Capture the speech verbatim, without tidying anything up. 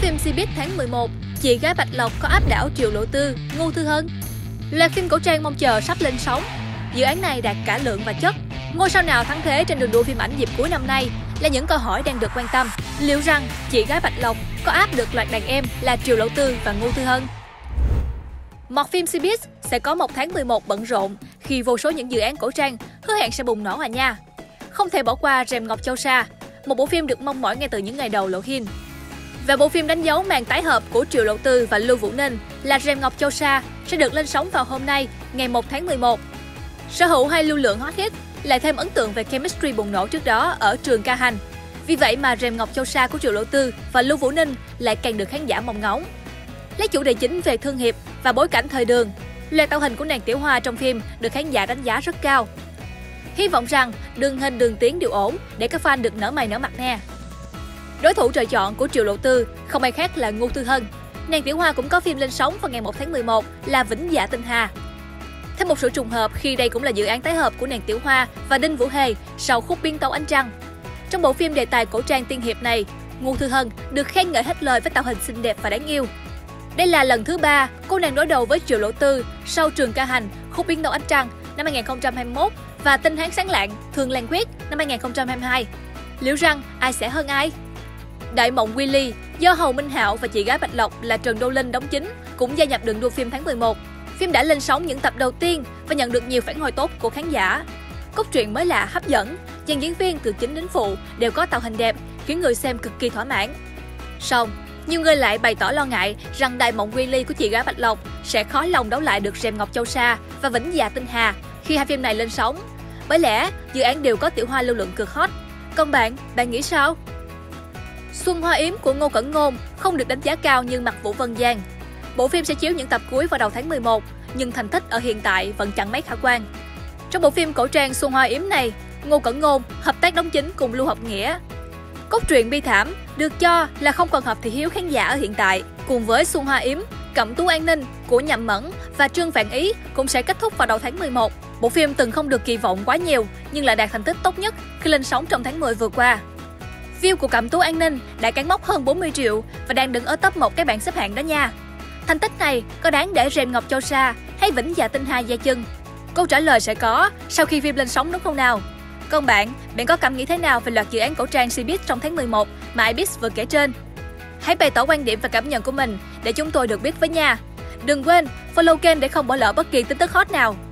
phim Cbiz tháng mười một, Chị gái Bạch Lộc có áp đảo Triệu Lộ Tư, Ngô Thư Hân. Loạt phim cổ trang mong chờ sắp lên sóng. Dự án này đạt cả lượng và chất. Ngôi sao nào thắng thế trên đường đua phim ảnh dịp cuối năm nay là những câu hỏi đang được quan tâm. Liệu rằng Chị gái Bạch Lộc có áp được loạt đàn em là Triệu Lộ Tư và Ngô Thư Hân? Mọt phim Cbiz sẽ có một tháng mười một bận rộn khi vô số những dự án cổ trang hứa hẹn sẽ bùng nổ à nha. Không thể bỏ qua Rèm Ngọc Châu Sa, một bộ phim được mong mỏi ngay từ những ngày đầu lộ hin. Và bộ phim đánh dấu màn tái hợp của Triệu Lộ Tư và Lưu Vũ Ninh là Rèm Ngọc Châu Sa sẽ được lên sóng vào hôm nay, ngày một tháng mười một. Sở hữu hai lưu lượng hot hit, lại thêm ấn tượng về chemistry bùng nổ trước đó ở Trường Ca Hành. Vì vậy mà Rèm Ngọc Châu Sa của Triệu Lộ Tư và Lưu Vũ Ninh lại càng được khán giả mong ngóng. Lấy chủ đề chính về thương hiệp và bối cảnh thời đường, loạt tạo hình của nàng Tiểu Hoa trong phim được khán giả đánh giá rất cao. Hy vọng rằng đường hình đường tiến đều ổn để các fan được nở mày nở mặt nè. Đối thủ trời chọn của Triệu Lộ Tư không ai khác là Ngô Thư Hân. Nàng Tiểu Hoa cũng có phim lên sóng vào ngày một tháng mười một là Vĩnh Dạ Tinh Hà. Thêm một sự trùng hợp khi đây cũng là dự án tái hợp của nàng Tiểu Hoa và Đinh Vũ Hề sau khúc Biên Tấu Ánh Trăng. Trong bộ phim đề tài cổ trang tiên hiệp này, Ngô Thư Hân được khen ngợi hết lời với tạo hình xinh đẹp và đáng yêu. Đây là lần thứ ba cô nàng đối đầu với Triệu Lộ Tư sau Trường Ca Hành, khúc Biên Tấu Ánh Trăng năm hai nghìn không trăm hai mươi mốt và Tinh Hán Sáng Lạng, Thường Lan Quyết năm hai nghìn không trăm hai mươi hai. Liệu rằng ai sẽ hơn ai? Đại Mộng Willy do Hầu Minh Hạo và Chị gái Bạch Lộc là Trần Đô Linh đóng chính cũng gia nhập đường đua phim tháng mười một. Phim đã lên sóng những tập đầu tiên và nhận được nhiều phản hồi tốt của khán giả. Cốt truyện mới lạ, hấp dẫn, dàn diễn viên từ chính đến phụ đều có tạo hình đẹp, khiến người xem cực kỳ thỏa mãn. Song, nhiều người lại bày tỏ lo ngại rằng Đại Mộng Willy của Chị gái Bạch Lộc sẽ khó lòng đấu lại được Rèm Ngọc Châu Sa và Vĩnh Dạ Tinh Hà khi hai phim này lên sóng. Bởi lẽ, dự án đều có Tiểu Hoa lưu lượng cực hot. Còn bạn, bạn nghĩ sao? Xuân Hoa Yếm của Ngô Cẩn Ngôn không được đánh giá cao như Mặt Vũ Vân Giang. Bộ phim sẽ chiếu những tập cuối vào đầu tháng mười một, nhưng thành tích ở hiện tại vẫn chẳng mấy khả quan. Trong bộ phim cổ trang Xuân Hoa Yếm này, Ngô Cẩn Ngôn hợp tác đóng chính cùng Lưu Học Nghĩa. Cốt truyện bi thảm được cho là không còn hợp thị hiếu khán giả ở hiện tại. Cùng với Xuân Hoa Yếm, Cẩm Tú An Ninh của Nhậm Mẫn và Trương Vạn Ý cũng sẽ kết thúc vào đầu tháng mười một. Bộ phim từng không được kỳ vọng quá nhiều nhưng lại đạt thành tích tốt nhất khi lên sóng trong tháng mười vừa qua. View của Cẩm Tú An Ninh đã cán mốc hơn bốn mươi triệu và đang đứng ở top một cái bảng xếp hạng đó nha. Thành tích này có đáng để Rèm Ngọc Châu Sa hay Vĩnh Dạ Tinh Hà giơ chân? Câu trả lời sẽ có sau khi phim lên sóng đúng không nào? Còn bạn, bạn có cảm nghĩ thế nào về loạt dự án cổ trang Cbiz trong tháng mười một mà iBiz vừa kể trên? Hãy bày tỏ quan điểm và cảm nhận của mình để chúng tôi được biết với nha. Đừng quên follow kênh để không bỏ lỡ bất kỳ tin tức hot nào.